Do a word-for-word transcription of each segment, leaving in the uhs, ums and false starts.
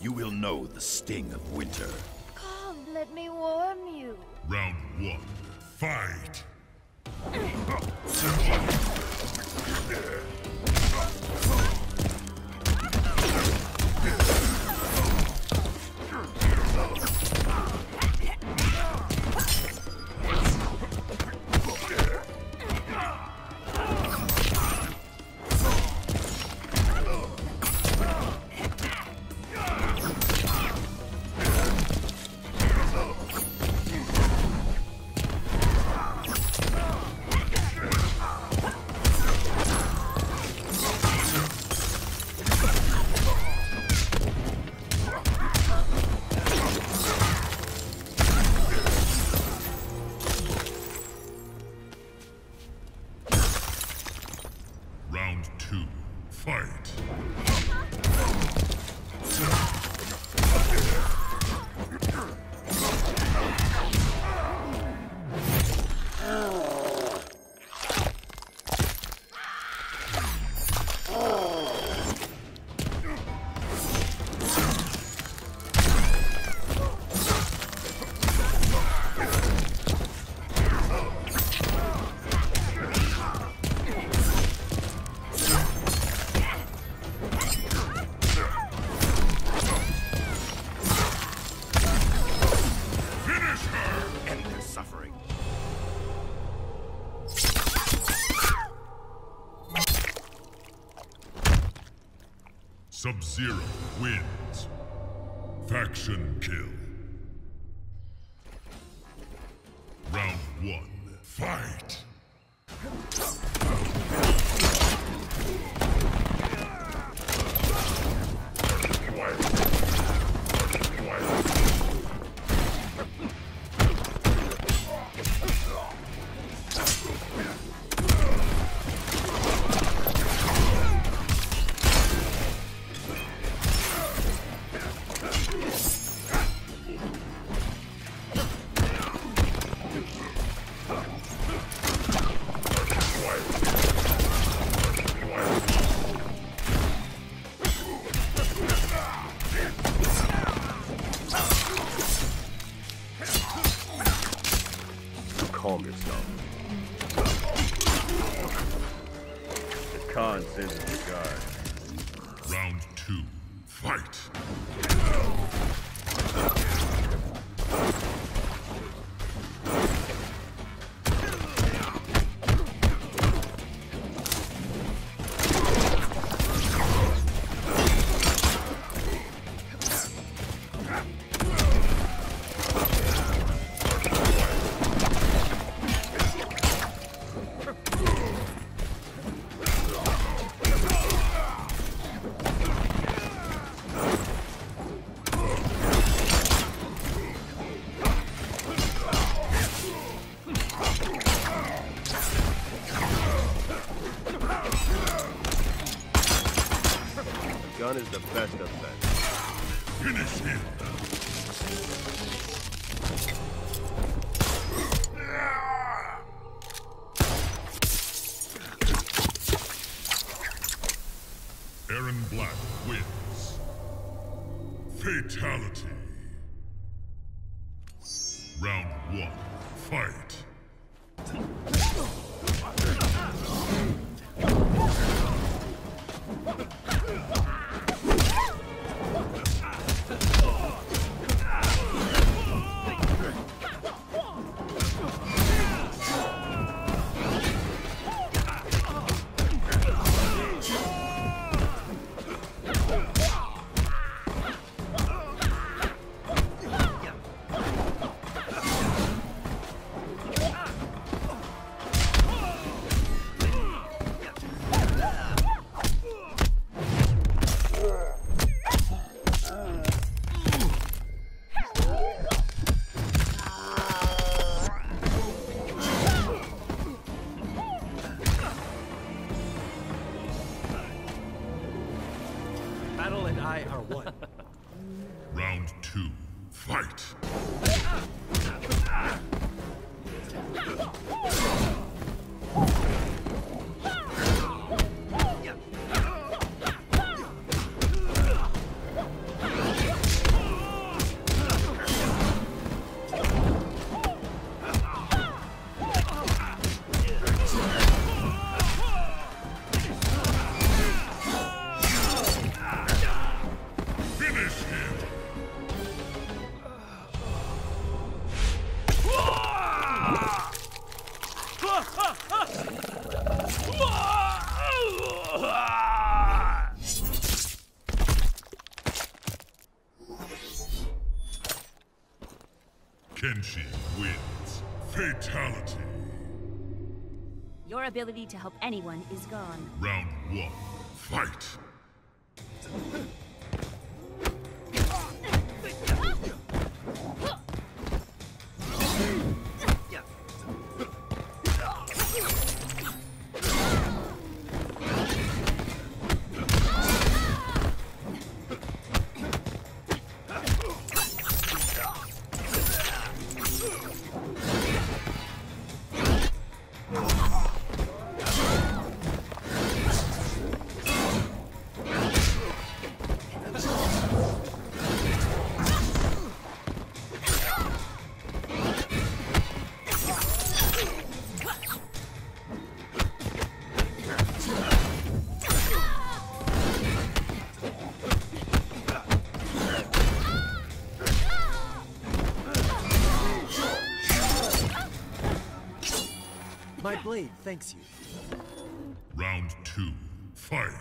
you will know the sting of winter. Come, let me warm you. Round one, fight! Round two, fight! Sub-Zero wins. Faction kill. Round one, fight! Calm yourself. The Khan sends the guard. Round two, fight! Gun is the best defense. Finish him! Aaron Black wins. Fatality. Round one, fight! Battle and I are one. Round two, fight! Kenshi wins. Fatality. Your ability to help anyone is gone. Round one. Fight. My blade thanks you. Round two. Fight.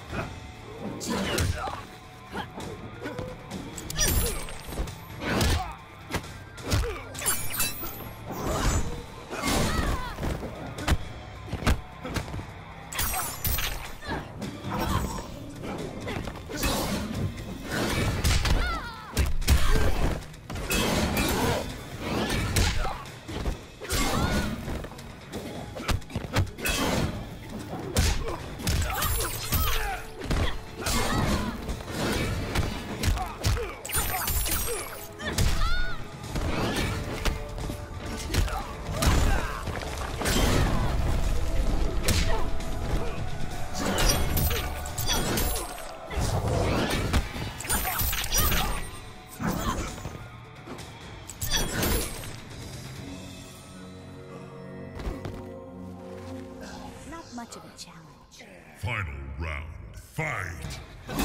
Much of a challenge. Final round. Fight.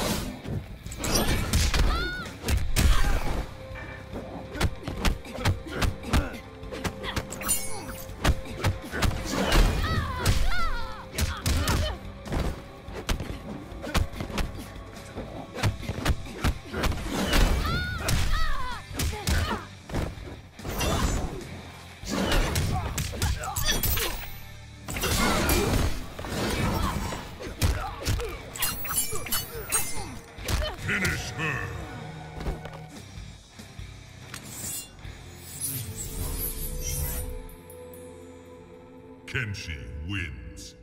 Finish her! Kenshi wins.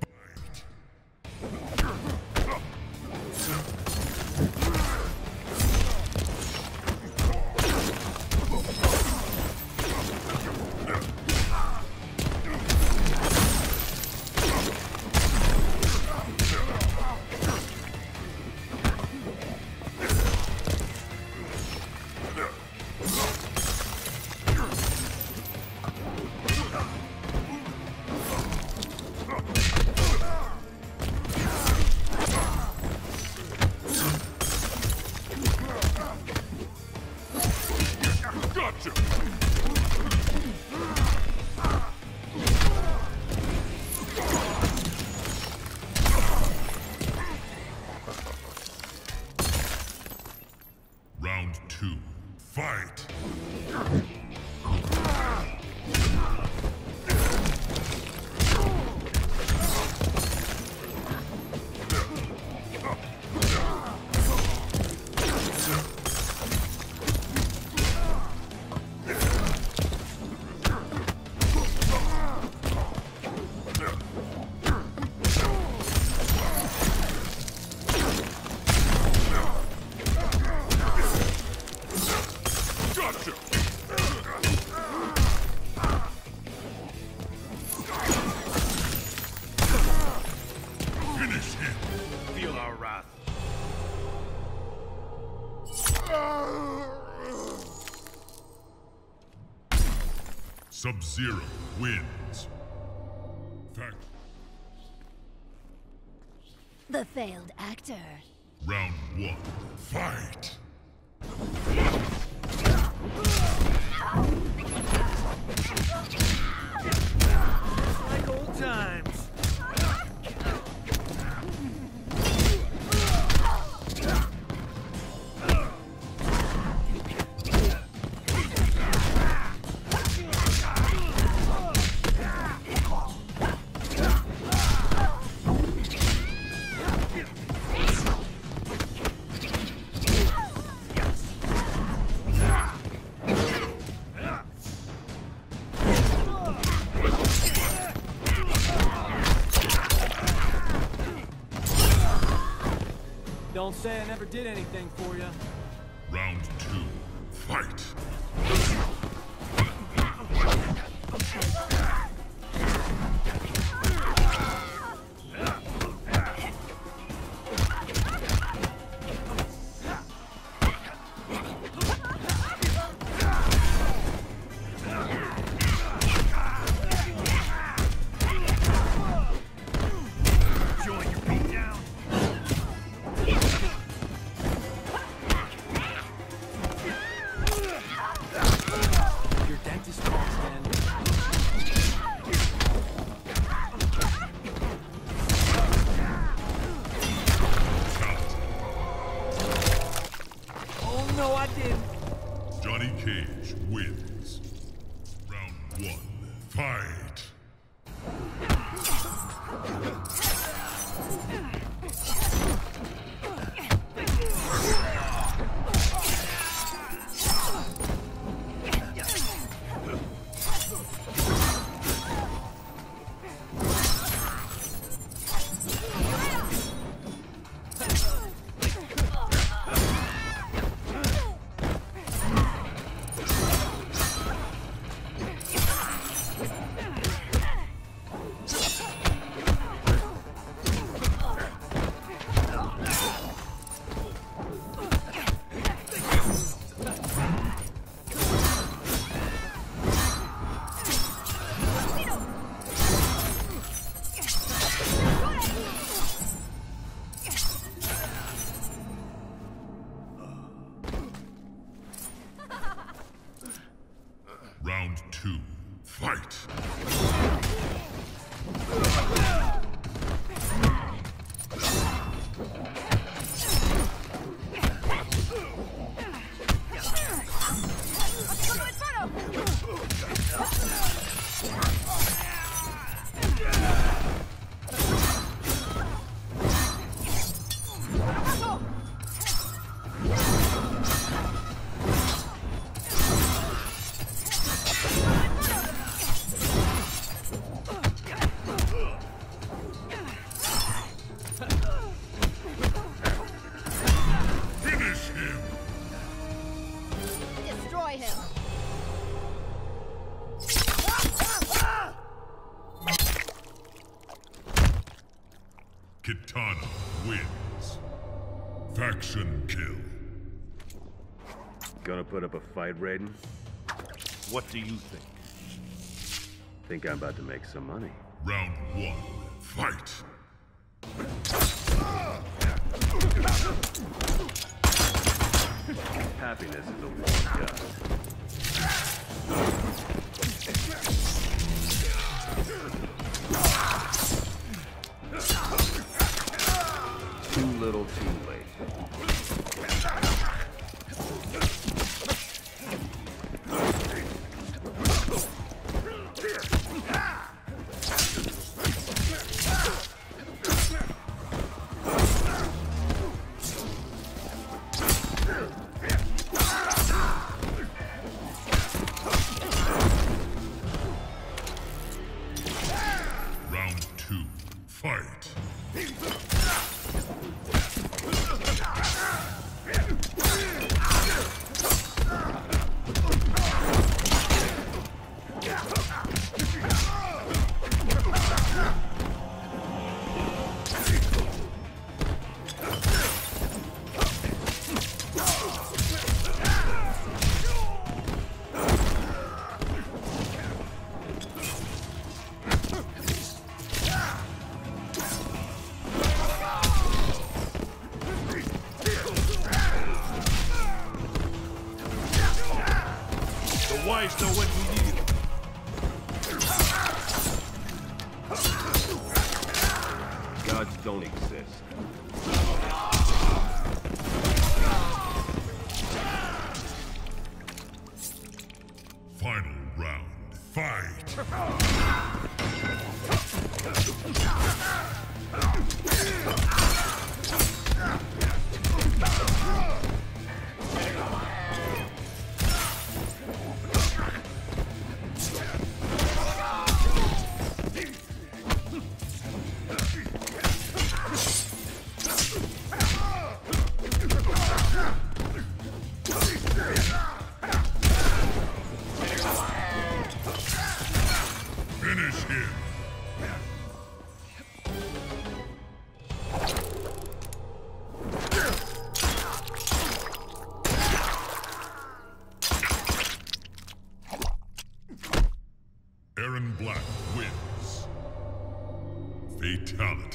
Gotcha! Round two. Fight! Gotcha! Finish him! Feel our wrath. Sub-Zero wins. Fact. The failed actor. Round one. Fight! Don't say I never did anything for you. Round two, fight! Johnny Cage wins. Round one, fight! Round two, fight! Kitana wins. Faction kill. Gonna put up a fight, Raiden? What do you think? Think I'm about to make some money. Round one, fight! Happiness is a warm gun. Too little, too late. Round two, fight! The wise know when we need them. Gods don't exist. Final round, fight! Finish him. Aaron Black wins. Fatality.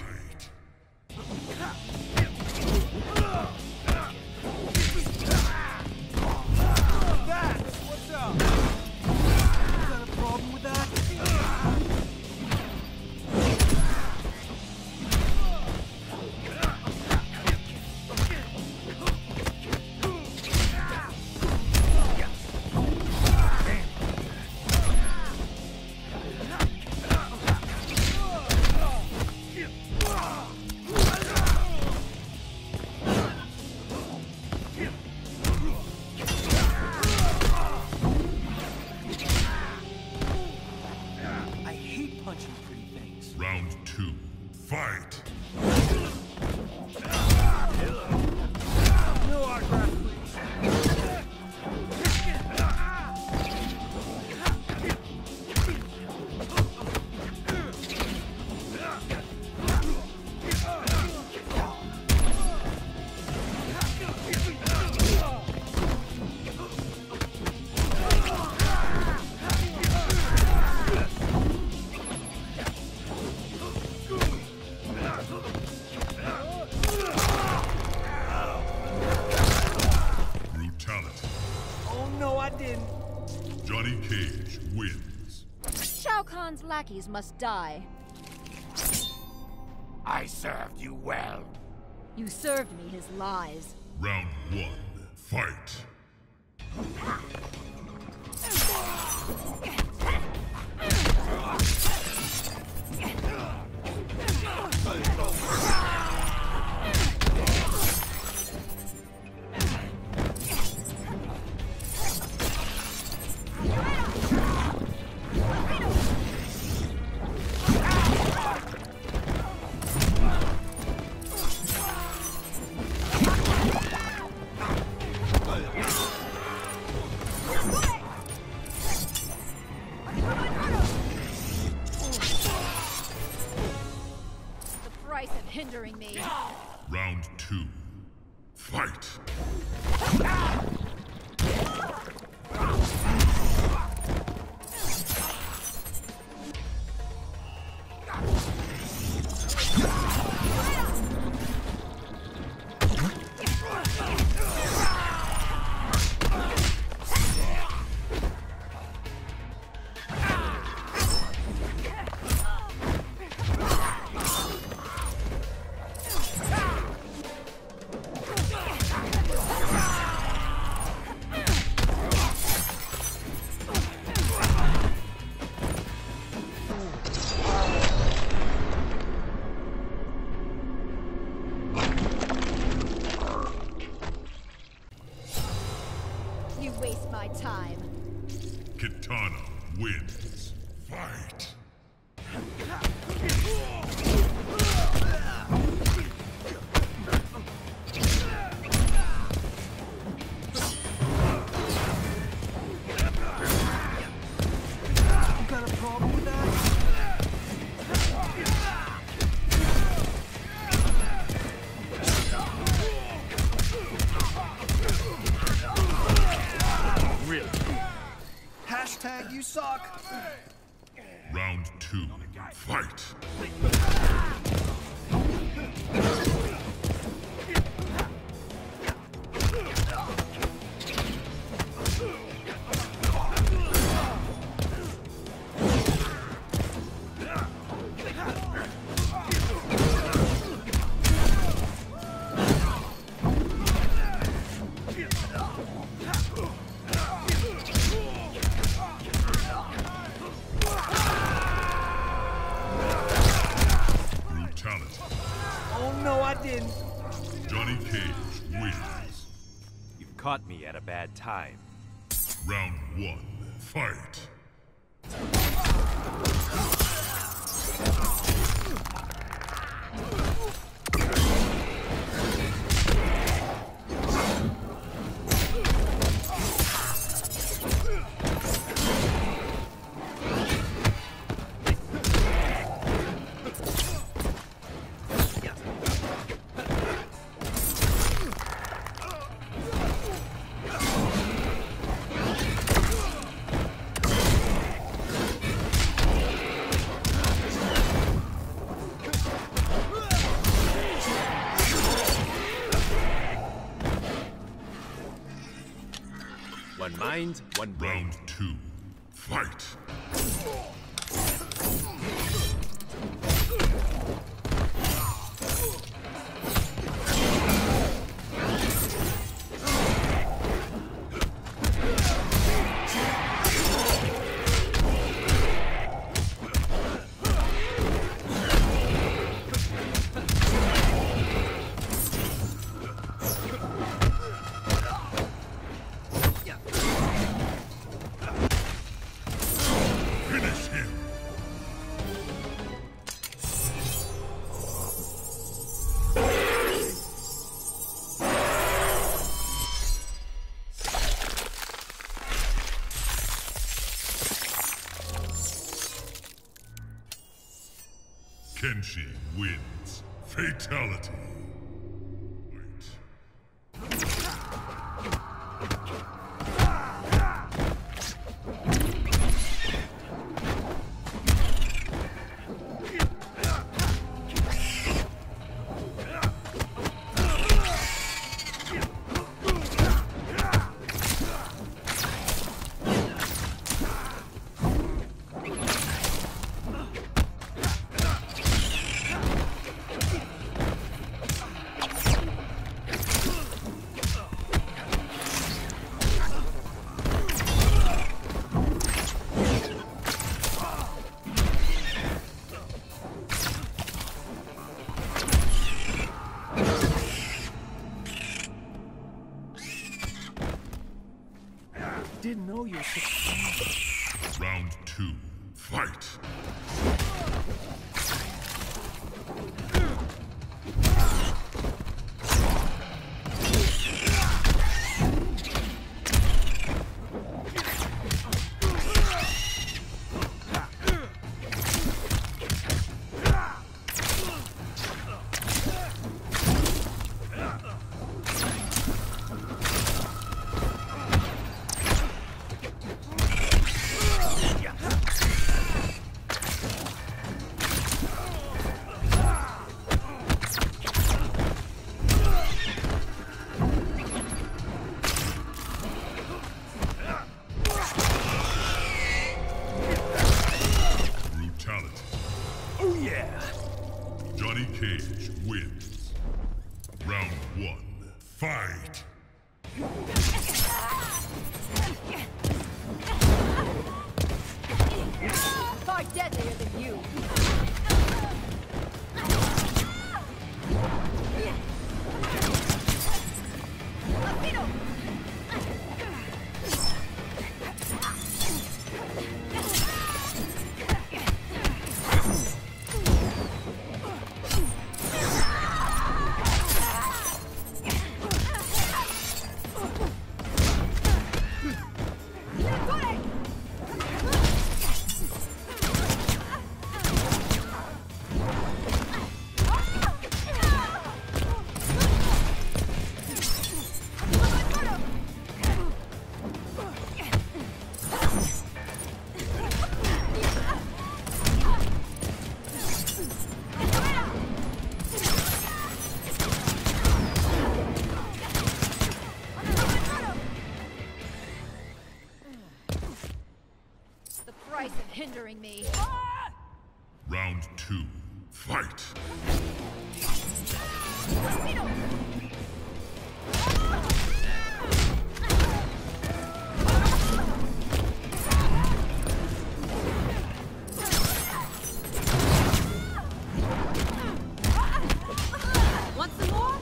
What's up? You got a problem with that? Round two, fight! No autograph, please. Johnny Cage wins. Shao Kahn's lackeys must die. I served you well. You served me his lies. Round one, fight. Of hindering me. Round two, fight. You waste my time. Kitana wins. Fight. You got a problem with that? Really? Hashtag you suck. Round two, fight. Oh no, I didn't. Johnny Cage wins. You've caught me at a bad time. Round one, fight. mind, one brain. Round two, fight! Finish him! Kenshi wins. Fatality. Wait. Didn't know you were such a Round two, fight! Brutality. Oh yeah! Johnny Cage wins. Round one, fight! Far deadlier than you. The price of hindering me. Round two, fight! Want some more?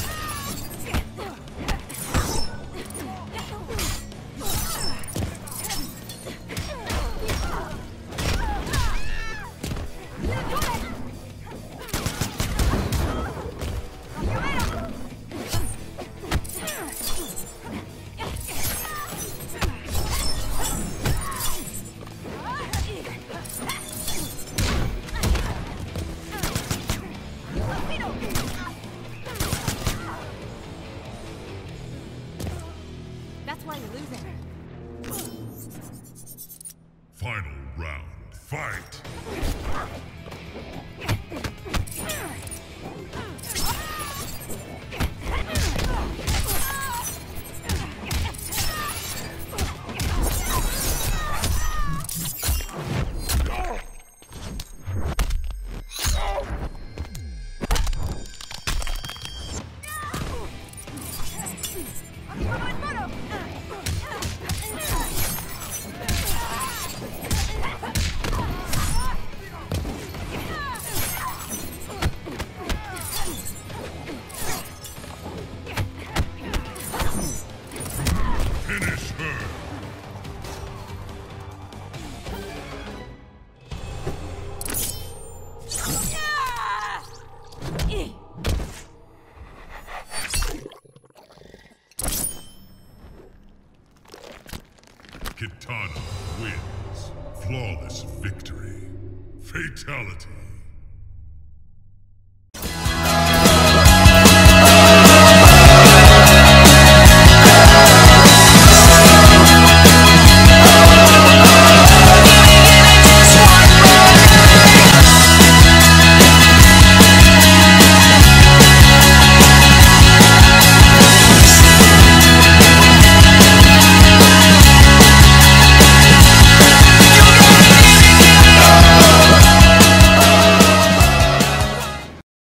That's why you're losing. Final round, fight! Fatality.